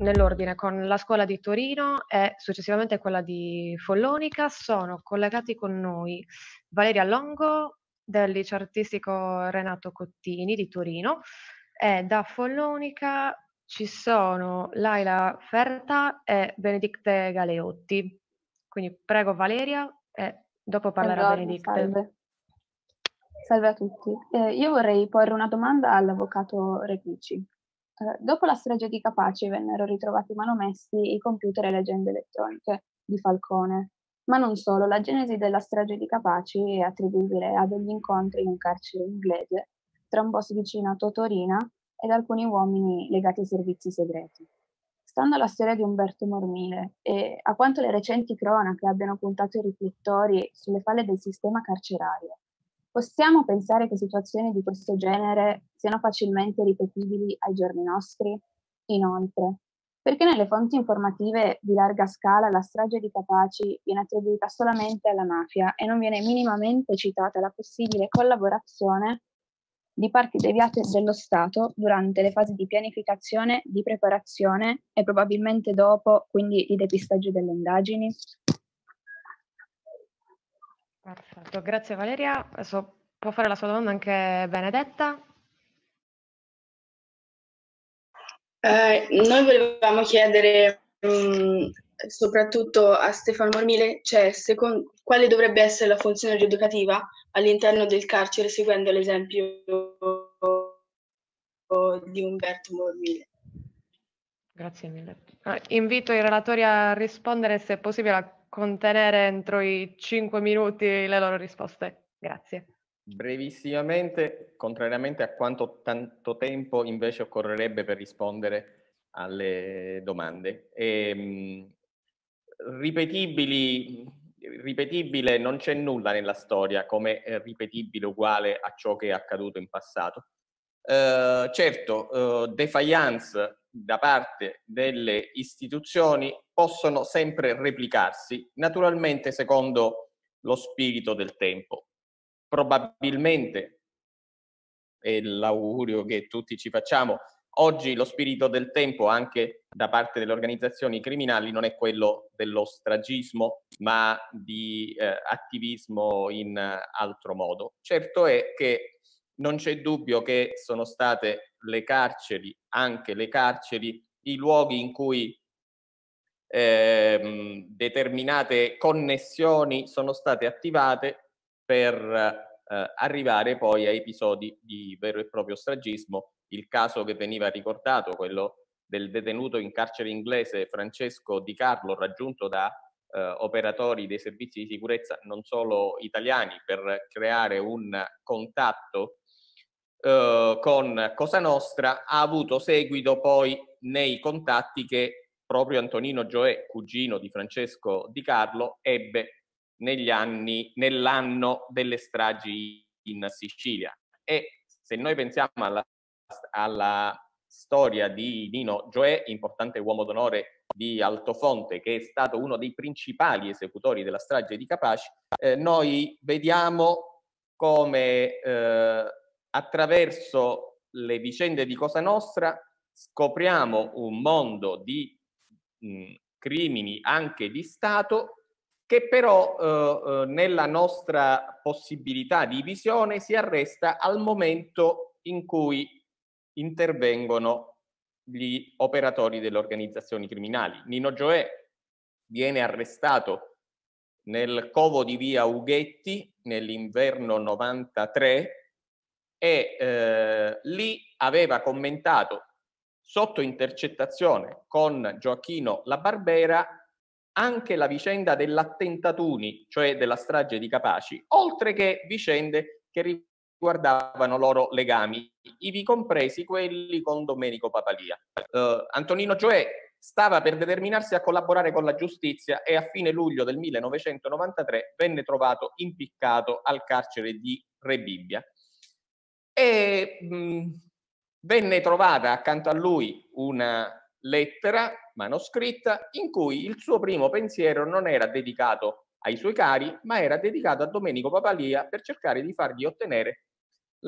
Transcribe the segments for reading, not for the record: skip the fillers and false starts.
nell'ordine con la scuola di Torino e successivamente quella di Follonica. Sono collegati con noi Valeria Longo del liceo artistico Renato Cottini di Torino e da Follonica ci sono Laila Ferta e Benedicte Galeotti. Quindi prego Valeria e dopo parlerà Buongiorno, Benedicte. salve. Salve a tutti. Io vorrei porre una domanda all'avvocato Repici. Dopo la strage di Capaci vennero ritrovati manomessi i computer e le agende elettroniche di Falcone, ma non solo. La genesi della strage di Capaci è attribuibile a degli incontri in un carcere inglese tra un boss vicino a Totorina ed alcuni uomini legati ai servizi segreti. Stando alla storia di Umberto Mormile e a quanto le recenti cronache abbiano puntato i riflettori sulle falle del sistema carcerario, possiamo pensare che situazioni di questo genere siano facilmente ripetibili ai giorni nostri? Inoltre, perché nelle fonti informative di larga scala la strage di Capaci viene attribuita solamente alla mafia e non viene minimamente citata la possibile collaborazione di parti deviate dello Stato durante le fasi di pianificazione, di preparazione e probabilmente dopo, quindi di depistaggio delle indagini? Perfetto, grazie Valeria. Adesso può fare la sua domanda anche Benedetta. Noi volevamo chiedere soprattutto a Stefano Mormile, cioè, quale dovrebbe essere la funzione rieducativa all'interno del carcere, seguendo l'esempio di Umberto Mormile. Grazie mille. Invito i relatori a rispondere, se è possibile, a contenere entro i 5 minuti le loro risposte. Grazie. Brevissimamente, contrariamente a quanto tanto tempo invece occorrerebbe per rispondere alle domande. Ripetibile non c'è nulla nella storia come ripetibile uguale a ciò che è accaduto in passato. Certo, defiance da parte delle istituzioni possono sempre replicarsi, naturalmente secondo lo spirito del tempo. Probabilmente, è l'augurio che tutti ci facciamo, oggi lo spirito del tempo anche da parte delle organizzazioni criminali non è quello dello stragismo, ma di attivismo in altro modo. Certo è che non c'è dubbio che sono state le carceri, anche le carceri, i luoghi in cui determinate connessioni sono state attivate per arrivare poi a episodi di vero e proprio stragismo. Il caso che veniva ricordato, quello del detenuto in carcere inglese Francesco Di Carlo, raggiunto da operatori dei servizi di sicurezza non solo italiani per creare un contatto con Cosa Nostra, ha avuto seguito poi nei contatti che proprio Antonino Gioè, cugino di Francesco Di Carlo, ebbe nell'anno delle stragi in Sicilia. E se noi pensiamo alla storia di Nino Gioè, importante uomo d'onore di Altofonte, che è stato uno dei principali esecutori della strage di Capaci, noi vediamo come attraverso le vicende di Cosa Nostra scopriamo un mondo di crimini anche di Stato che però nella nostra possibilità di visione si arresta al momento in cui intervengono gli operatori delle organizzazioni criminali. Nino Gioè viene arrestato nel covo di via Ughetti nell'inverno 93 e lì aveva commentato sotto intercettazione con Gioacchino La Barbera anche la vicenda dell'Attentatuni, cioè della strage di Capaci, oltre che vicende che riguardavano loro legami, ivi compresi quelli con Domenico Papalia. Antonino Gioè stava per determinarsi a collaborare con la giustizia e a fine luglio del 1993 venne trovato impiccato al carcere di Rebibbia. E venne trovata accanto a lui una lettera manoscritta in cui il suo primo pensiero non era dedicato ai suoi cari, ma era dedicato a Domenico Papalia per cercare di fargli ottenere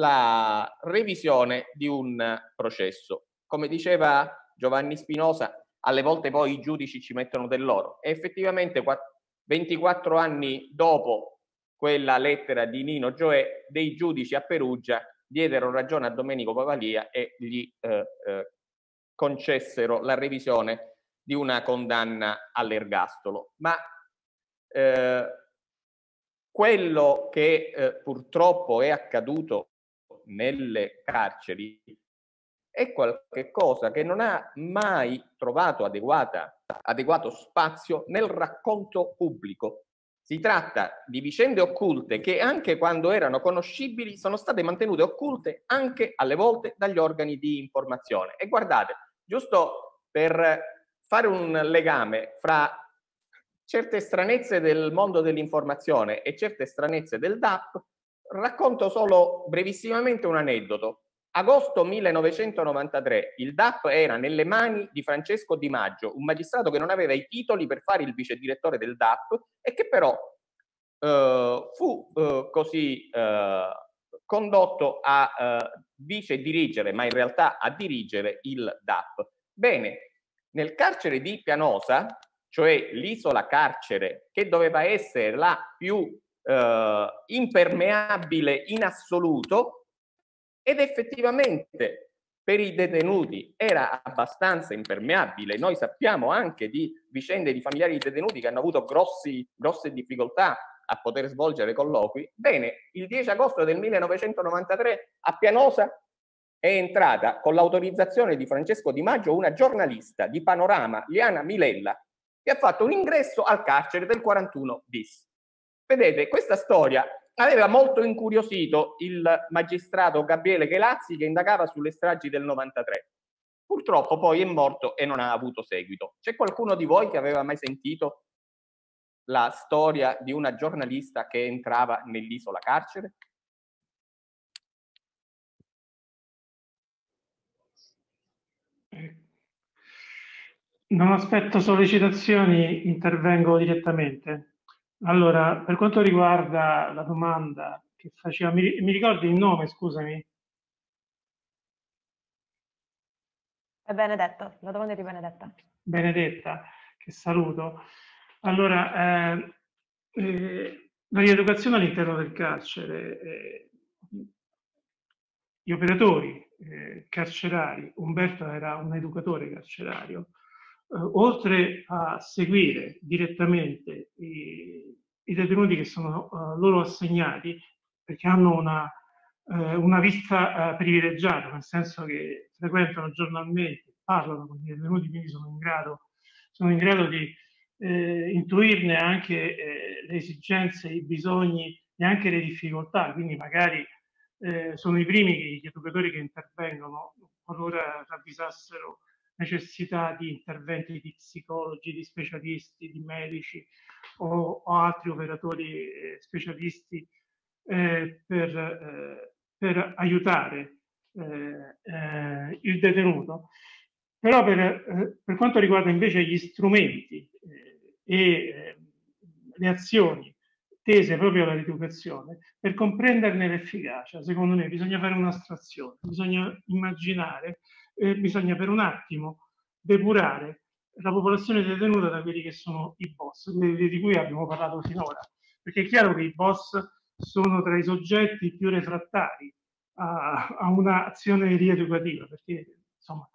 la revisione di un processo. Come diceva Giovanni Spinosa, alle volte poi i giudici ci mettono del loro. E effettivamente 24 anni dopo quella lettera di Nino Gioè, dei giudici a Perugia diedero ragione a Domenico Pavalia e gli concessero la revisione di una condanna all'ergastolo. Ma quello che purtroppo è accaduto nelle carceri è qualche cosa che non ha mai trovato adeguato spazio nel racconto pubblico. Si tratta di vicende occulte che, anche quando erano conoscibili, sono state mantenute occulte anche alle volte dagli organi di informazione. E guardate, giusto per fare un legame fra certe stranezze del mondo dell'informazione e certe stranezze del DAP, racconto solo brevissimamente un aneddoto. Agosto 1993, il DAP era nelle mani di Francesco Di Maggio, un magistrato che non aveva i titoli per fare il vice direttore del DAP e che però fu così condotto a vice dirigere, ma in realtà a dirigere il DAP. Bene, nel carcere di Pianosa, cioè l'isola carcere che doveva essere la più impermeabile in assoluto, ed effettivamente per i detenuti era abbastanza impermeabile. Noi sappiamo anche di vicende di familiari di detenuti che hanno avuto grosse difficoltà a poter svolgere colloqui. Bene, il 10 agosto del 1993 a Pianosa è entrata, con l'autorizzazione di Francesco Di Maggio, una giornalista di Panorama, Liana Milella, che ha fatto un ingresso al carcere del 41 bis. Vedete, questa storia aveva molto incuriosito il magistrato Gabriele Chelazzi, che indagava sulle stragi del 93. Purtroppo poi è morto e non ha avuto seguito. C'è qualcuno di voi che aveva mai sentito la storia di una giornalista che entrava nell'isola carcere? Non aspetto sollecitazioni, intervengo direttamente. Allora, per quanto riguarda la domanda che faceva, mi ricordi il nome, scusami? È Benedetta, la domanda è di Benedetta. Benedetta, che saluto. Allora, la rieducazione all'interno del carcere, gli operatori carcerari, Umberto era un educatore carcerario, oltre a seguire direttamente i detenuti che sono loro assegnati, perché hanno una vista privilegiata, nel senso che frequentano giornalmente, parlano con i detenuti, quindi sono in grado di intuirne anche le esigenze, i bisogni e anche le difficoltà, quindi magari sono i primi gli educatori che intervengono qualora ravvisassero necessità di interventi di psicologi, di specialisti, di medici o altri operatori specialisti per aiutare il detenuto. Però per quanto riguarda invece gli strumenti e le azioni tese proprio alla rieducazione, per comprenderne l'efficacia, secondo me bisogna fare un'astrazione, bisogna immaginare, bisogna per un attimo depurare la popolazione detenuta da quelli che sono i boss, quelli di cui abbiamo parlato finora, perché è chiaro che i boss sono tra i soggetti più refrattari a un'azione rieducativa, perché insomma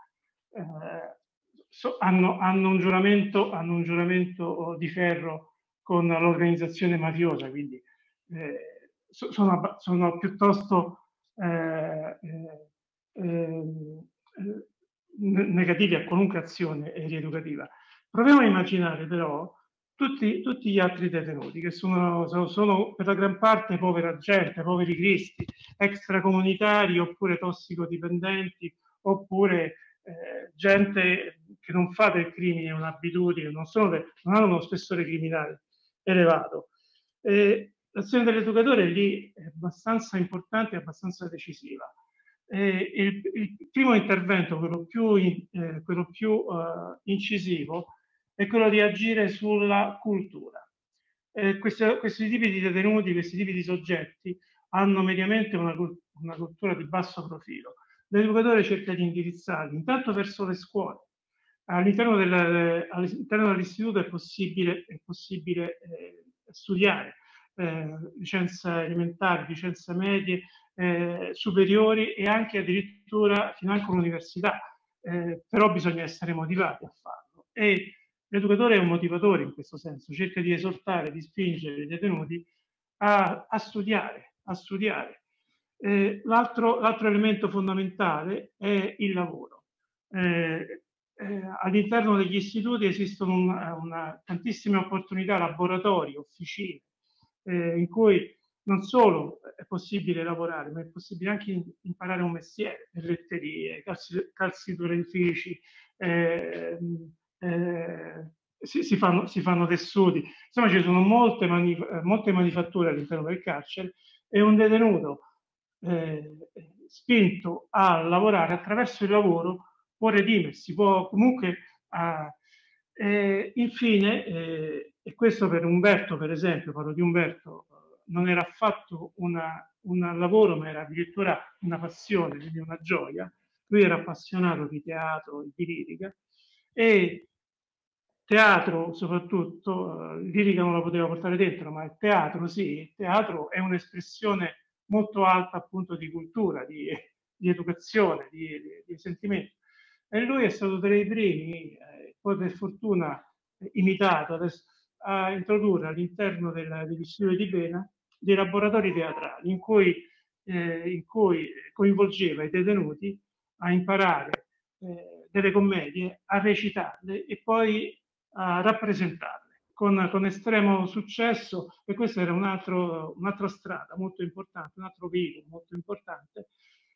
hanno un giuramento di ferro con l'organizzazione mafiosa, quindi sono piuttosto negativi a qualunque azione rieducativa. Proviamo a immaginare però tutti gli altri detenuti che sono per la gran parte povera gente, poveri cristi, extracomunitari oppure tossicodipendenti, oppure gente che non fa del crimine un'abitudine, non hanno uno spessore criminale elevato. L'azione dell'educatore lì è abbastanza importante e abbastanza decisiva. Il primo intervento, quello più incisivo, è quello di agire sulla cultura. Questi tipi di detenuti, questi tipi di soggetti hanno mediamente una cultura di basso profilo. L'educatore cerca di indirizzarli intanto verso le scuole, All'interno dell'istituto è possibile studiare licenze elementari, licenze medie, superiori e anche addirittura finanche l'università, però bisogna essere motivati a farlo. E l'educatore è un motivatore in questo senso, cerca di esortare, di spingere i detenuti a studiare. L'altro elemento fondamentale è il lavoro. All'interno degli istituti esistono tantissime opportunità, laboratori, officine, in cui non solo è possibile lavorare, ma è possibile anche imparare un mestiere, pelletterie, calziturifici, si fanno tessuti. Insomma, ci sono molte manifatture all'interno del carcere e un detenuto spinto a lavorare attraverso il lavoro può redimersi, può comunque... infine, e questo per Umberto, per esempio, parlo di Umberto, non era affatto un lavoro, ma era addirittura una passione, quindi una gioia. Lui era appassionato di teatro, di lirica, e teatro soprattutto, lirica non la poteva portare dentro, ma il teatro sì, il teatro è un'espressione molto alta appunto di cultura, di educazione, di sentimento. E lui è stato tra i primi, poi per fortuna imitato adesso, a introdurre all'interno degli istituti di pena dei laboratori teatrali in cui coinvolgeva i detenuti a imparare delle commedie, a recitarle e poi a rappresentarle con estremo successo, e questa era un'altra strada molto importante, un altro velo molto importante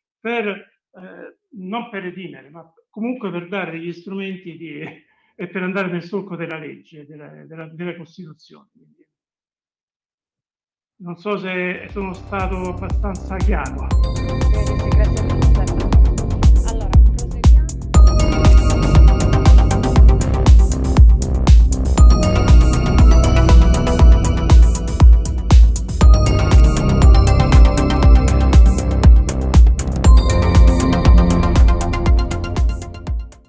non per redimere, ma comunque per dare degli strumenti e per andare nel solco della legge, della Costituzione. Quindi, non so se sono stato abbastanza chiaro. Grazie.